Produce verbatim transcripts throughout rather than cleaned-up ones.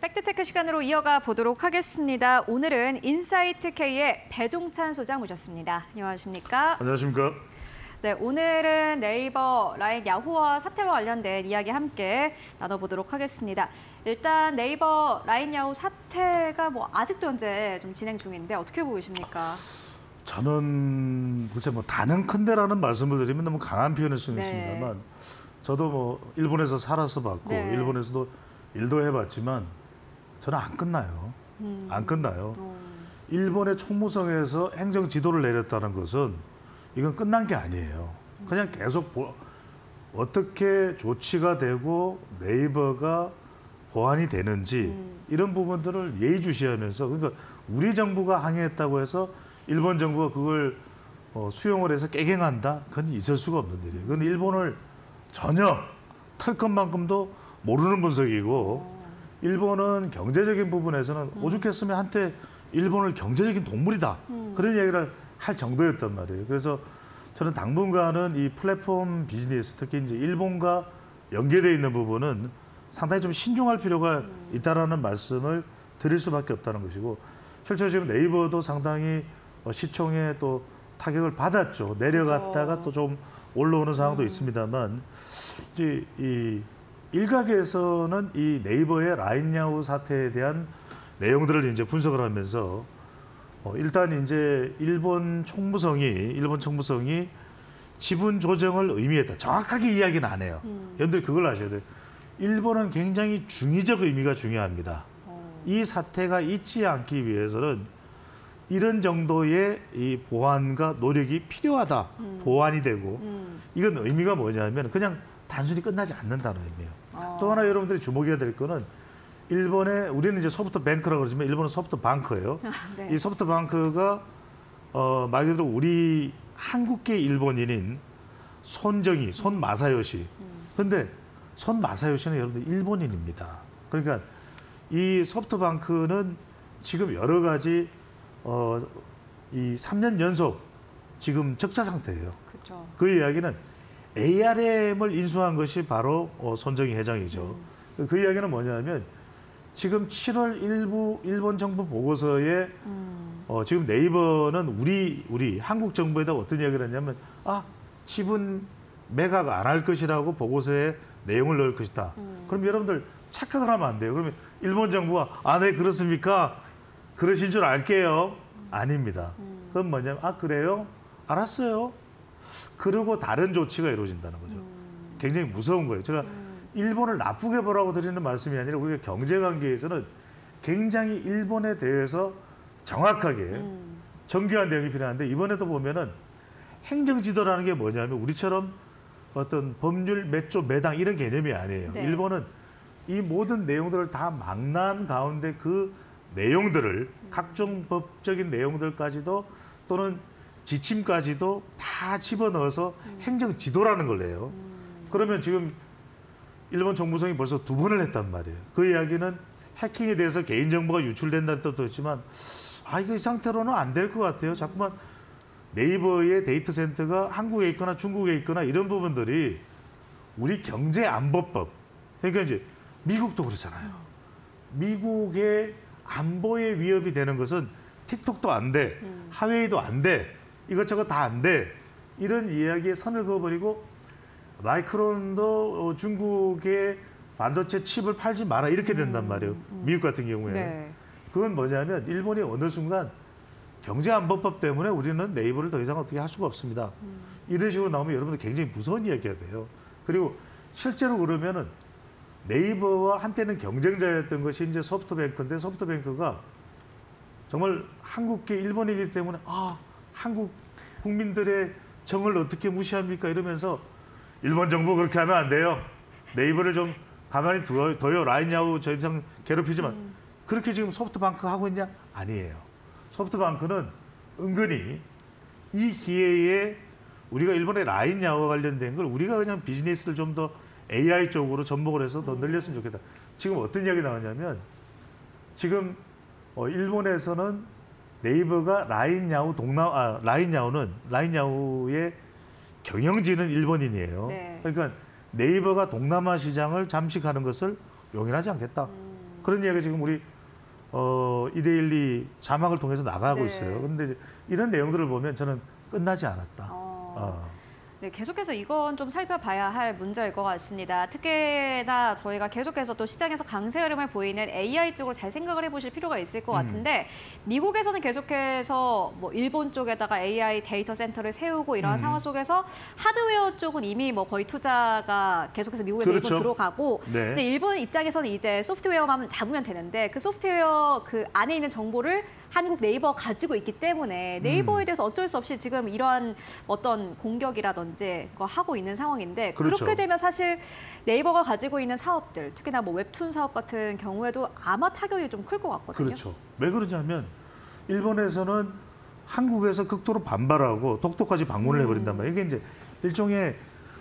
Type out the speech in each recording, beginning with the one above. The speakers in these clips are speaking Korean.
팩트체크 시간으로 이어가 보도록 하겠습니다. 오늘은 인사이트K의 배종찬 소장 모셨습니다. 안녕하십니까? 안녕하십니까? 네, 오늘은 네이버, 라인, 야후와 사태와 관련된 이야기 함께 나눠보도록 하겠습니다. 일단 네이버, 라인, 야후 사태가 뭐 아직도 현재 좀 진행 중인데 어떻게 보고 계십니까? 저는 글쎄 뭐 단언컨대라는 말씀을 드리면 너무 강한 표현일 수는 네. 있습니다만 저도 뭐 일본에서 살아서 봤고 네. 일본에서도 일도 해봤지만 저는 안 끝나요. 음. 안 끝나요. 음. 일본의 총무성에서 행정 지도를 내렸다는 것은 이건 끝난 게 아니에요. 그냥 계속 보, 어떻게 조치가 되고 네이버가 보완이 되는지 음. 이런 부분들을 예의주시하면서, 그러니까 우리 정부가 항의했다고 해서 일본 정부가 그걸 어, 수용을 해서 깨갱한다? 그건 있을 수가 없는 일이에요. 그건 일본을 전혀 털 것만큼도 모르는 분석이고, 일본은 경제적인 부분에서는 음. 오죽했으면 한때 일본을 경제적인 동물이다. 음. 그런 이야기를 할 정도였단 말이에요. 그래서 저는 당분간은 이 플랫폼 비즈니스, 특히 이제 일본과 연계되어 있는 부분은 상당히 좀 신중할 필요가 있다라는 말씀을 드릴 수밖에 없다는 것이고, 실제로 지금 네이버도 상당히 시총에 또 타격을 받았죠. 내려갔다가 또 좀 올라오는 상황도 음. 있습니다만, 이제 이 일각에서는 이 네이버의 라인야후 사태에 대한 내용들을 이제 분석을 하면서 어, 일단 이제 일본 총무성이 일본 총무성이 지분 조정을 의미했다. 정확하게 이야기는 안 해요. 음. 여러분들 그걸 아셔야 돼요. 일본은 굉장히 중의적 의미가 중요합니다. 어. 이 사태가 있지 않기 위해서는 이런 정도의 이 보완과 노력이 필요하다. 음. 보완이 되고 음. 이건 의미가 뭐냐면 그냥 단순히 끝나지 않는다는 의미예요. 어. 또 하나 여러분들이 주목해야 될 거는 일본의, 우리는 이제 소프트뱅크라고 그러지만 일본은 소프트방크예요. 네. 이 소프트방크가 어, 말 그대로 우리 한국계 일본인인 손정희, 손마사요시. 근데 손마사요시는 여러분들 일본인입니다. 그러니까 이 소프트방크는 지금 여러 가지 어, 이 삼 년 연속 지금 적자 상태예요. 그렇죠. 그 이야기는 에이알엠을 인수한 것이 바로 어, 손정희 회장이죠. 음. 그 이야기는 뭐냐면 지금 칠월 일부 일본 정부 보고서에 음. 어, 지금 네이버는 우리 우리 한국 정부에다 어떤 이야기를 했냐면 아 지분 매각 안 할 것이라고 보고서에 내용을 넣을 것이다. 음. 그럼 여러분들 착각을 하면 안 돼요. 그러면 일본 정부가 아, 네 그렇습니까? 그러신 줄 알게요. 음. 아닙니다. 음. 그건 뭐냐면 아 그래요? 알았어요. 그리고 다른 조치가 이루어진다는 거죠. 음. 굉장히 무서운 거예요. 제가 음. 일본을 나쁘게 보라고 드리는 말씀이 아니라 우리가 경제관계에서는 굉장히 일본에 대해서 정확하게 음. 정교한 대응이 필요한데, 이번에도 보면은 행정지도라는 게 뭐냐면 우리처럼 어떤 법률 몇 조 매당 이런 개념이 아니에요. 네. 일본은 이 모든 내용들을 다 망라한 가운데 그 내용들을 음. 각종 각종 법적인 내용들까지도 또는 지침까지도 다 집어넣어서 음. 행정지도라는 걸 내요. 음. 그러면 지금 일본 정부성이 벌써 두 번을 했단 말이에요. 그 이야기는 해킹에 대해서 개인정보가 유출된다는 뜻도 있지만 아 이거 이 상태로는 안 될 것 같아요. 자꾸만 네이버의 데이터 센터가 한국에 있거나 중국에 있거나 이런 부분들이 우리 경제안보법, 그러니까 이제 미국도 그렇잖아요. 미국의 안보에 위협이 되는 것은 틱톡도 안 돼, 음. 하웨이도 안 돼, 이것저것 다 안 돼. 이런 이야기에 선을 그어버리고 마이크론도 중국의 반도체 칩을 팔지 마라 이렇게 된단 말이에요. 음, 음. 미국 같은 경우에. 네. 그건 뭐냐면 일본이 어느 순간 경제안보법 때문에 우리는 네이버를 더 이상 어떻게 할 수가 없습니다. 음. 이런 식으로 나오면 여러분들 굉장히 무서운 이야기가 돼요. 그리고 실제로 그러면은 네이버와 한때는 경쟁자였던 것이 이제 소프트뱅크인데 소프트뱅크가 정말 한국계 일본이기 때문에 아 한국 국민들의 정을 어떻게 무시합니까 이러면서 일본 정부 그렇게 하면 안 돼요. 네이버를 좀 가만히 둬요. 둬요. 라인야후 저 이상 괴롭히지만 음. 그렇게 지금 소프트뱅크 하고 있냐? 아니에요. 소프트뱅크는 은근히 이 기회에 우리가 일본의 라인야후와 관련된 걸 우리가 그냥 비즈니스를 좀 더 에이아이 쪽으로 접목을 해서 더 늘렸으면 좋겠다. 지금 어떤 이야기 나오냐면 지금 어, 일본에서는 네이버가 라인야후 동남 아 라인야후는 라인야후의 경영진은 일본인이에요. 네. 그러니까 네이버가 동남아 시장을 잠식하는 것을 용인하지 않겠다. 음. 그런 이야기가 지금 우리 어, 이데일리 자막을 통해서 나가고 네. 있어요. 그런데 이런 내용들을 보면 저는 끝나지 않았다. 어. 어. 네, 계속해서 이건 좀 살펴봐야 할 문제일 것 같습니다. 특히나 저희가 계속해서 또 시장에서 강세 흐름을 보이는 에이아이 쪽으로 잘 생각을 해보실 필요가 있을 것 같은데 미국에서는 계속해서 뭐 일본 쪽에다가 에이아이 데이터 센터를 세우고 이러한 음. 상황 속에서 하드웨어 쪽은 이미 뭐 거의 투자가 계속해서 미국에서 그렇죠. 일본 들어가고 네. 근데 일본 입장에서는 이제 소프트웨어만 잡으면 되는데 그 소프트웨어 그 안에 있는 정보를 한국 네이버가 가지고 있기 때문에 네이버에 대해서 어쩔 수 없이 지금 이러한 어떤 공격이라든지 거 하고 있는 상황인데 그렇죠. 그렇게 되면 사실 네이버가 가지고 있는 사업들, 특히나 뭐 웹툰 사업 같은 경우에도 아마 타격이 좀 클 것 같거든요. 그렇죠. 왜 그러냐면 일본에서는 한국에서 극도로 반발하고 독도까지 방문을 음. 해버린단 말이에요. 이게 이제 일종의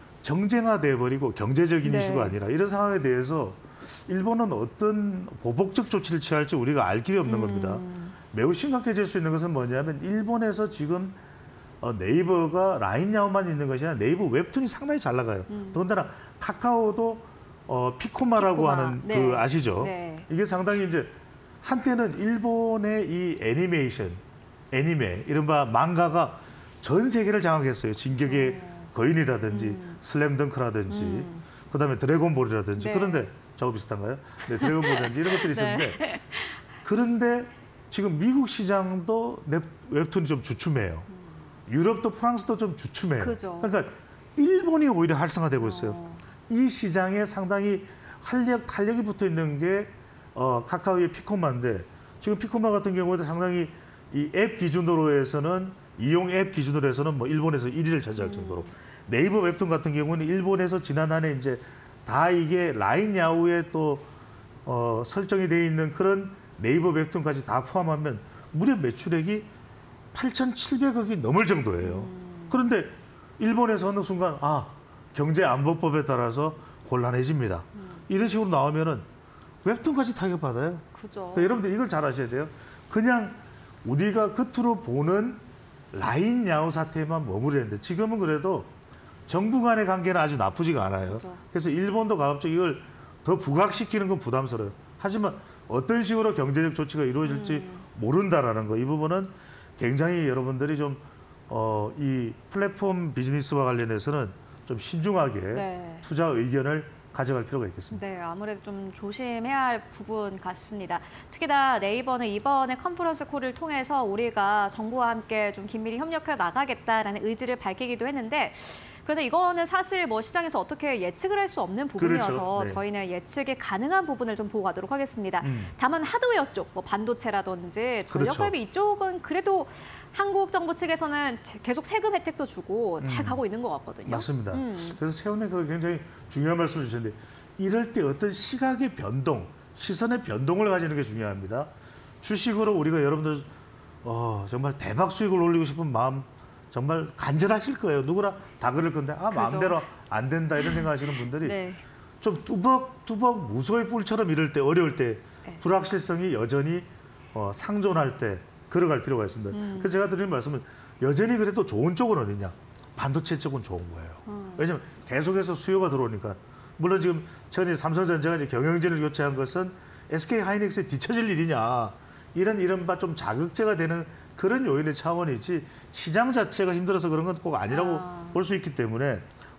정쟁화돼 버리고 경제적인 네. 이슈가 아니라 이런 상황에 대해서 일본은 어떤 보복적 조치를 취할지 우리가 알 길이 없는 음. 겁니다. 매우 심각해질 수 있는 것은 뭐냐면 일본에서 지금 어, 네이버가 라인야오만 있는 것이 아니라 네이버 웹툰이 상당히 잘 나가요. 음. 더군다나 카카오도 어, 피코마라고 피코마. 하는 네. 그 아시죠? 네. 이게 상당히 이제 한때는 일본의 이 애니메이션, 애니메, 이른바 망가가 전 세계를 장악했어요. 진격의 거인이라든지 음. 슬램덩크라든지 음. 그다음에 드래곤볼이라든지 네. 그런데 저거 비슷한가요? 네, 드래곤볼이라든지 이런 것들이 있었는데 네. 그런데 지금 미국 시장도 웹, 웹툰이 좀 주춤해요. 유럽도 프랑스도 좀 주춤해요. 그죠. 그러니까 일본이 오히려 활성화되고 있어요. 어. 이 시장에 상당히 활력, 탄력이 붙어 있는 게 어, 카카오의 피코마인데 지금 피코마 같은 경우에도 상당히 이 앱 기준으로 해서는 이용 앱 기준으로 해서는 뭐 일본에서 일 위를 차지할 정도로 네이버 웹툰 같은 경우는 일본에서 지난해 이제 다 이게 라인 야후에 또 어, 설정이 돼 있는 그런 네이버 웹툰까지 다 포함하면 무려 매출액이 팔천칠백억이 넘을 정도예요. 그런데 일본에서 어느 순간 아 경제안보법에 따라서 곤란해집니다. 이런 식으로 나오면은 웹툰까지 타격받아요. 그죠. 그러니까 여러분들 이걸 잘 아셔야 돼요. 그냥 우리가 겉으로 보는 라인 야후 사태에만 머무르는데 지금은 그래도 정부 간의 관계는 아주 나쁘지가 않아요. 그렇죠. 그래서 일본도 가급적 이걸 더 부각시키는 건 부담스러워요. 하지만 어떤 식으로 경제적 조치가 이루어질지 음. 모른다라는 거, 이 부분은 굉장히 여러분들이 좀 어, 이 플랫폼 비즈니스와 관련해서는 좀 신중하게 네. 투자 의견을 가져갈 필요가 있겠습니다. 네, 아무래도 좀 조심해야 할 부분 같습니다. 특히나 네이버는 이번에 컨퍼런스 콜을 통해서 우리가 정부와 함께 좀 긴밀히 협력해 나가겠다라는 의지를 밝히기도 했는데 그런데 이거는 사실 뭐 시장에서 어떻게 예측을 할 수 없는 부분이어서 그렇죠. 네. 저희는 예측이 가능한 부분을 좀 보고 가도록 하겠습니다. 음. 다만 하드웨어 쪽, 뭐 반도체라든지 전력 그렇죠. 설비 이쪽은 그래도 한국 정부 측에서는 계속 세금 혜택도 주고 잘 음. 가고 있는 것 같거든요. 맞습니다. 음. 그래서 최근에 그 굉장히 중요한 말씀을 주셨는데 이럴 때 어떤 시각의 변동, 시선의 변동을 가지는 게 중요합니다. 주식으로 우리가 여러분들 어, 정말 대박 수익을 올리고 싶은 마음 정말 간절하실 거예요. 누구나 다 그럴 건데 아 그죠. 마음대로 안 된다 이런 생각하시는 분들이 네. 좀 뚜벅뚜벅 무소의 뿔처럼 이럴 때 어려울 때 네. 불확실성이 여전히 어, 상존할 때 걸어갈 필요가 있습니다. 음. 그래서 제가 드리는 말씀은 여전히 그래도 좋은 쪽은 어디냐? 반도체 쪽은 좋은 거예요. 음. 왜냐하면 계속해서 수요가 들어오니까. 물론 지금 최근에 삼성전자가 이제 경영진을 교체한 것은 에스케이 하이닉스에 뒤처질 일이냐. 이런 이른바 좀 자극제가 되는 그런 요인의 차원이지 시장 자체가 힘들어서 그런 건 꼭 아니라고 아. 볼 수 있기 때문에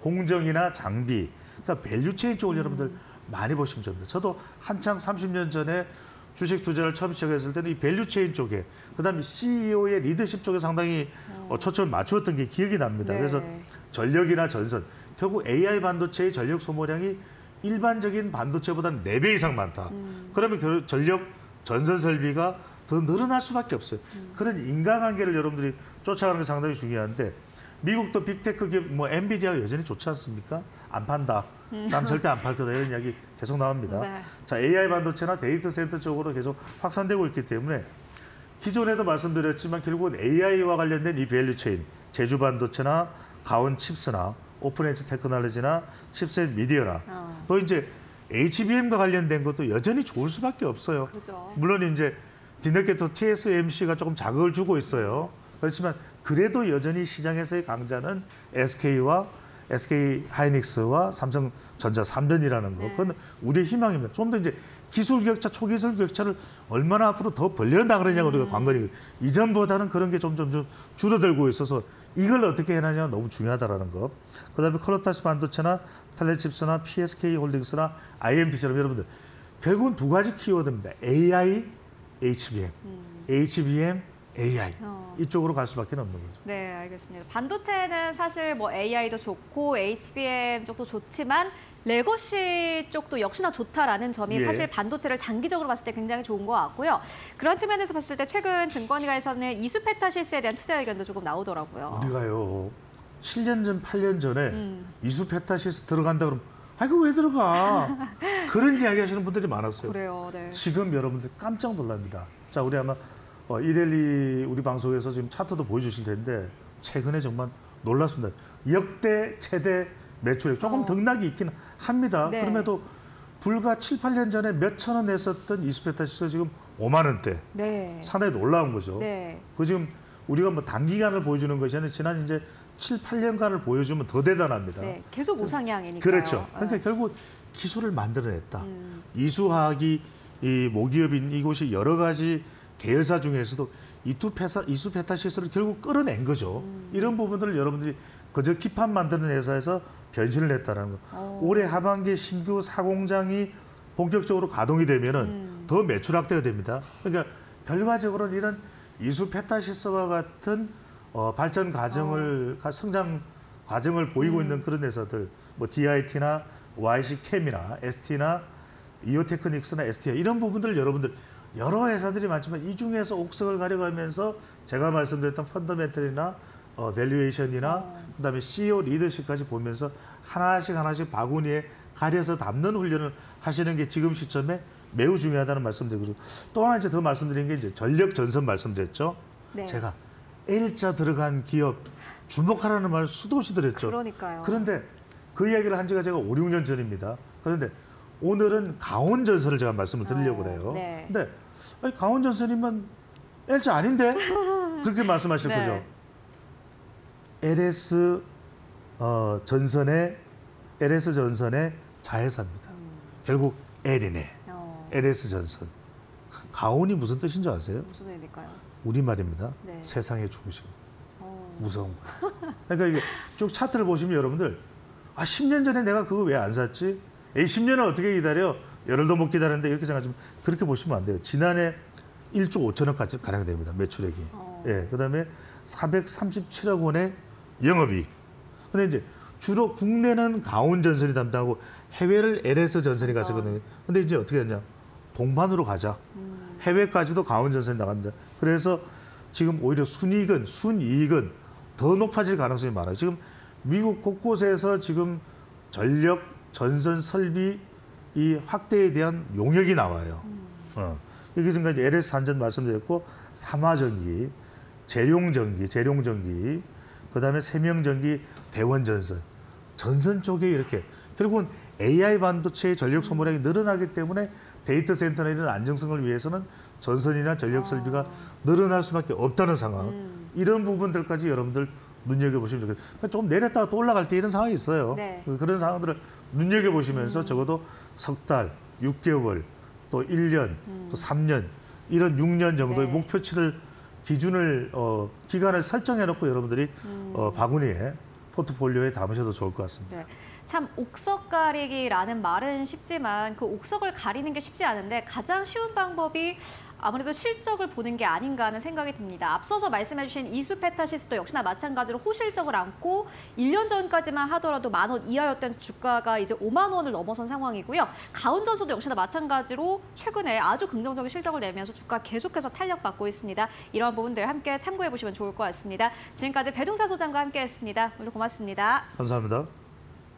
공정이나 장비, 그러니까 밸류체인 쪽을 여러분들 많이 보시면 됩니다. 저도 한창 삼십 년 전에 주식 투자를 처음 시작했을 때는 이 밸류체인 쪽에 그다음에 씨이오의 리더십 쪽에 상당히 어, 초점을 맞추었던 게 기억이 납니다. 네. 그래서 전력이나 전선, 결국 에이아이 반도체의 전력 소모량이 일반적인 반도체보다는 네 배 이상 많다. 음. 그러면 결- 전력 전선 설비가 더 늘어날 수밖에 없어요. 음. 그런 인과관계를 여러분들이 쫓아가는 게 상당히 중요한데 미국도 빅테크 기업 뭐 엔비디아가 여전히 좋지 않습니까? 안 판다. 난 절대 안 팔 거다. 이런 이야기 계속 나옵니다. 네. 자, 에이아이 반도체나 데이터 센터 쪽으로 계속 확산되고 있기 때문에 기존에도 말씀드렸지만 결국은 에이아이와 관련된 이 밸류체인, 제주 반도체나 가온 칩스나 오픈에지 테크놀로지나 칩셋 미디어나 어. 또 이제 에이치비엠과 관련된 것도 여전히 좋을 수밖에 없어요. 그죠. 물론 이제 뒤늦게 또 티에스엠씨가 조금 자극을 주고 있어요. 그렇지만 그래도 여전히 시장에서의 강자는 에스케이와 에스케이 하이닉스와 삼성전자 삼 전이라는 거. 네. 그건 우리의 희망입니다. 좀 더 이제 기술 격차, 초기술 격차를 얼마나 앞으로 더 벌려나가느냐가 우리가 음. 관건이고 이전보다는 그런 게 점점 좀 줄어들고 있어서 이걸 어떻게 해나냐가 너무 중요하다라는 거. 그다음에 컬러타스 반도체나 텔레칩스나 피에스케이 홀딩스나 아이엠티처럼 여러분들 결국은 두 가지 키워드입니다. 에이아이, 에이치비엠, 음. 에이치비엠, 에이아이 어. 이쪽으로 갈 수밖에 없는 거죠. 네, 알겠습니다. 반도체는 사실 뭐 에이아이도 좋고 에이치비엠 쪽도 좋지만 레거시 쪽도 역시나 좋다라는 점이 예. 사실 반도체를 장기적으로 봤을 때 굉장히 좋은 것 같고요. 그런 측면에서 봤을 때 최근 증권가에서는 이수페타시스에 대한 투자 의견도 조금 나오더라고요. 우리가요 칠 년 전, 팔 년 전에 음. 이수페타시스 들어간다 그러면 아 이거 왜 들어가? 그런 이야기 하시는 분들이 많았어요. 그래요, 네. 지금 여러분들 깜짝 놀랍니다. 자, 우리 아마 어, 이데일리 우리 방송에서 지금 차트도 보여주실 텐데 최근에 정말 놀랐습니다. 역대 최대 매출액 조금 어. 등락이 있긴 합니다. 네. 그럼에도 불과 칠, 팔 년 전에 몇 천 원 냈었던 이수페타시스 지금 오만 원대 네. 상당히 놀라운 거죠. 네. 그 지금 우리가 뭐 단기간을 보여주는 것이 아니라 지난 이제 칠, 팔 년간을 보여주면 더 대단합니다. 네. 계속 우상향이니까요. 그렇죠. 그러니까 네. 결국 기술을 만들어냈다. 음. 이수화학이 이 모기업인 이곳이 여러 가지 계열사 중에서도 이투페사, 이수페타시스를 결국 끌어낸 거죠. 음. 이런 부분들을 여러분들이 그저 기판 만드는 회사에서 변신을 했다는 거. 오. 올해 하반기에 신규 사공장이 본격적으로 가동이 되면은 음. 더 매출 확대가 됩니다. 그러니까 결과적으로는 이런 이수페타시스와 같은 어, 발전 과정을 가- 성장 과정을 보이고 음. 있는 그런 회사들, 뭐 디아이티나 와이씨캠이나 에스티나 이오테크닉스나 에스티아 이런 부분들 여러분들 여러 회사들이 많지만 이 중에서 옥석을 가려가면서 제가 말씀드렸던 펀더멘털이나 어, 밸류에이션이나 어. 그다음에 씨이오 리더십까지 보면서 하나씩 하나씩 바구니에 가려서 담는 훈련을 하시는 게 지금 시점에 매우 중요하다는 말씀드리고 또 하나 이제 더 말씀드린 게 이제 전력 전선 말씀드렸죠. 네. 제가 L자 들어간 기업 주목하라는 말 수도 없이 드렸죠. 그러니까요. 그런데 그 이야기를 한 지가 제가 오, 육 년 전입니다. 그런데 오늘은 강원전선을 제가 말씀을 드리려고 어, 그래요. 네. 근데 아니, 강원전선이면 L자 아닌데? 그렇게 말씀하실 네. 거죠. 엘에스 어, 전선의 엘에스 전선의 자회사입니다. 음. 결국 L이네. 어, 엘에스 전선. 가온이 무슨 뜻인 줄 아세요? 무슨 의미일까요? 우리말입니다. 네. 세상의 중심. 어. 무서운 거예요. 그러니까 이게 쭉 차트를 보시면 여러분들 아 십 년 전에 내가 그거 왜 안 샀지? 에이 십 년을 어떻게 기다려? 열흘도 못 기다렸는데 이렇게 생각하시면 그렇게 보시면 안 돼요. 지난해 일조 오천억까지 가량 됩니다. 매출액이. 어. 예. 그다음에 사백삼십칠억 원의 영업이익. 근데 이제 주로 국내는 가온전선이 담당하고 해외를 엘에스 전선이 그렇죠. 갔었거든요. 근데 이제 어떻게 했냐? 동반으로 가자. 음. 해외까지도 가온전선이 나갑니다. 그래서 지금 오히려 순이익은 순이익은 더 높아질 가능성이 많아요. 지금 미국 곳곳에서 지금 전력 전선 설비 이 확대에 대한 용역이 나와요. 음. 어. 여기 지금 이제 엘에스 산전 말씀드렸고 삼화전기, 재룡전기, 재룡전기, 그다음에 세명전기, 대원전선, 전선 쪽에 이렇게 결국은 에이아이 반도체의 전력 소모량이 늘어나기 때문에 데이터 센터나 이런 안정성을 위해서는 전선이나 전력 설비가 늘어날 수밖에 없다는 상황. 음. 이런 부분들까지 여러분들 눈여겨보시면 좋겠어요. 그러니까 조금 내렸다가 또 올라갈 때 이런 상황이 있어요. 네. 그런 상황들을 눈여겨보시면서 적어도 석 달, 육 개월, 또 일 년, 또 삼 년 이런 육 년 정도의 네. 목표치를 기준을 어, 기간을 설정해놓고 여러분들이 음. 어, 바구니에 포트폴리오에 담으셔도 좋을 것 같습니다. 네. 참 옥석 가리기라는 말은 쉽지만 그 옥석을 가리는 게 쉽지 않은데 가장 쉬운 방법이 아무래도 실적을 보는 게 아닌가 하는 생각이 듭니다. 앞서서 말씀해 주신 이수페타시스도 역시나 마찬가지로 호실적을 안고 일 년 전까지만 하더라도 만 원 이하였던 주가가 이제 오만 원을 넘어선 상황이고요. 가온전선도 역시나 마찬가지로 최근에 아주 긍정적인 실적을 내면서 주가 계속해서 탄력받고 있습니다. 이런 부분들 함께 참고해 보시면 좋을 것 같습니다. 지금까지 배종자 소장과 함께했습니다. 오늘 고맙습니다. 감사합니다.